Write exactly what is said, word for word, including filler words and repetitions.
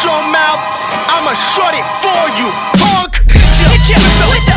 your mouth, I'ma shut it for you, punk. Hit ya with the